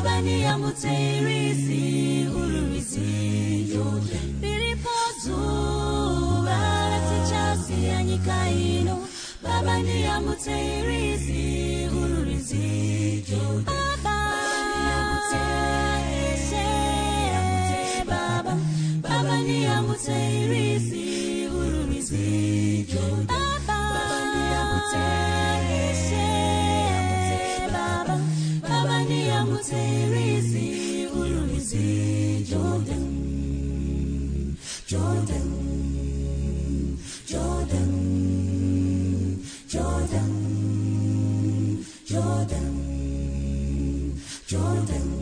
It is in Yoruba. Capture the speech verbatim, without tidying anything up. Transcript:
Baba ni amuterisi ururisi Jordan. Biripozu barati chasi anyikaino. Baba ni amuterisi ururisi Jordan. Baba ni amuterisi Baba. Baba ni amuterisi ururisi Jordan. Baba ni amuterisi Baba. Baba ni amuterisi ururisi Jordan. Jordan. Jordan. Jordan. Jordan. Jordan.